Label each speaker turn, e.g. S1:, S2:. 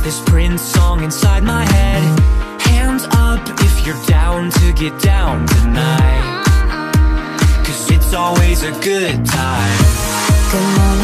S1: this Prince song inside my head. Hands up if you're down to get down tonight, 'cause it's always a good time.
S2: Good morning.